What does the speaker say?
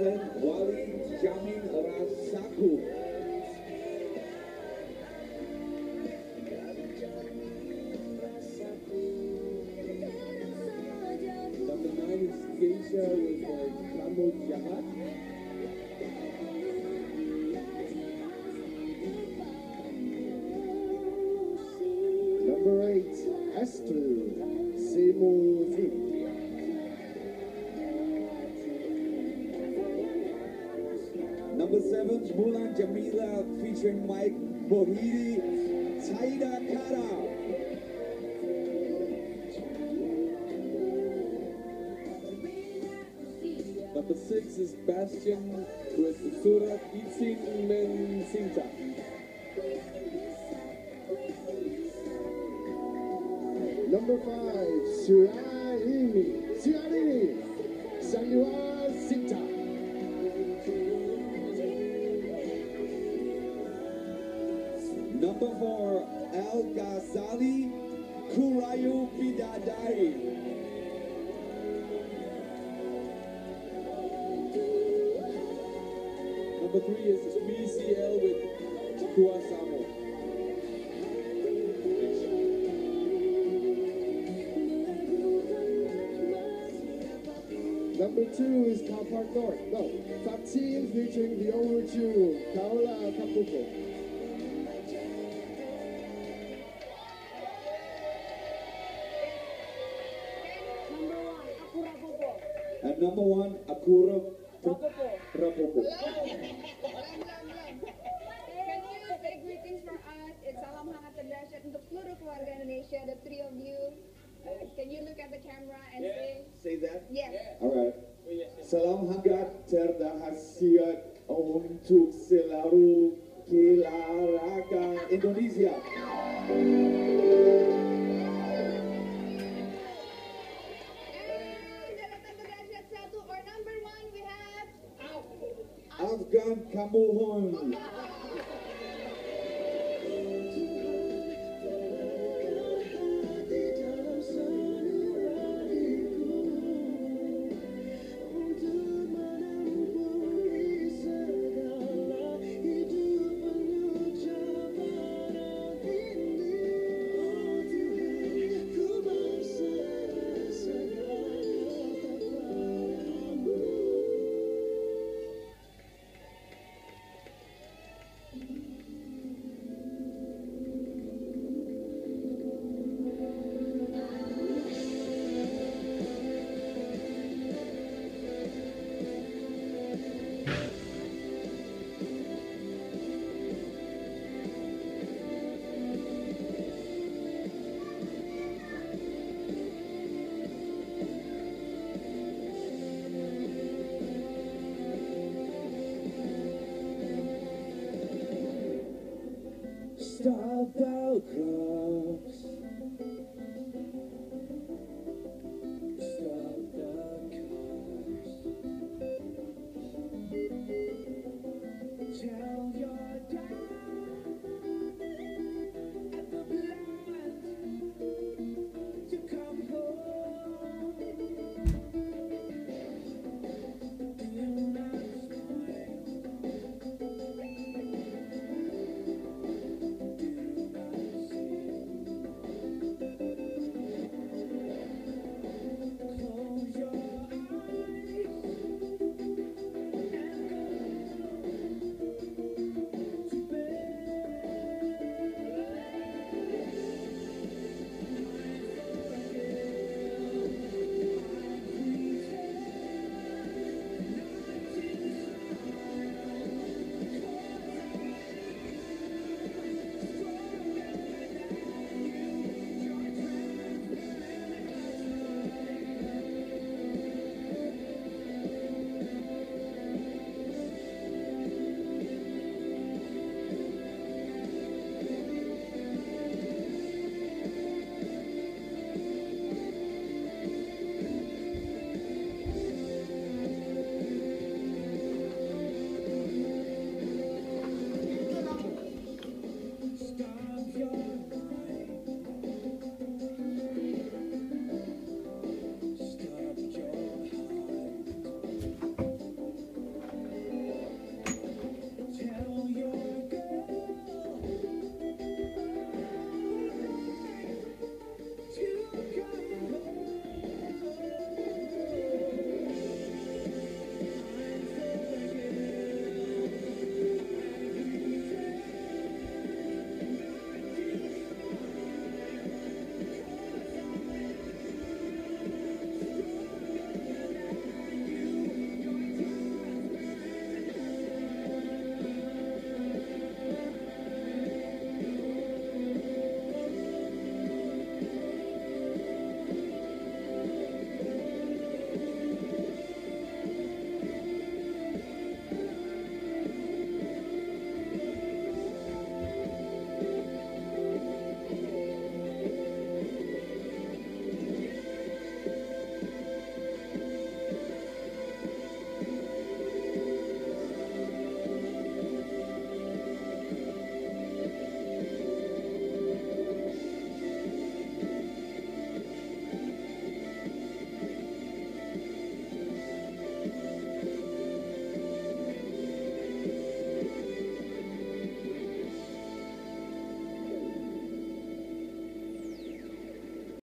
Dosen Wali Jamin Rasaku. Number 9 is Geisha with Kamu Jahat. Number 8, Esther Semuzi. Number 7, Mulan Jamila featuring Mike Bohidi, Taida Kara. Number 6 is Bastion with Surat Itzin Men Sinta. Number 5, Suarini Sanua Sita. Number 4, Al Ghazali Kurayu Bidadari. Number 3 is BCL with Kuasamo. Number 2 is Car Park North. No, Faktin featuring the Overture, Kaola Kapuko. And number 1, Akura Rapopo. Can you say greetings for us? It's salam hangat dan dahsyat untuk seluruh keluarga Indonesia, the three of you. Can you look at the camera and Say that? yes? Alright. Salam hangat terdahsyat untuk seluruh keluarga Indonesia. Or number 1 we have Afgan Kamuhon.